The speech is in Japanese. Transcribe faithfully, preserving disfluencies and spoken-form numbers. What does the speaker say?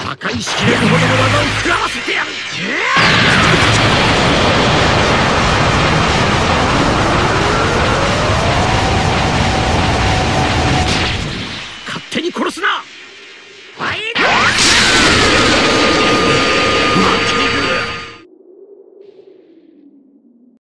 破壊しきれるほどの技を食らわせてやる。勝手に殺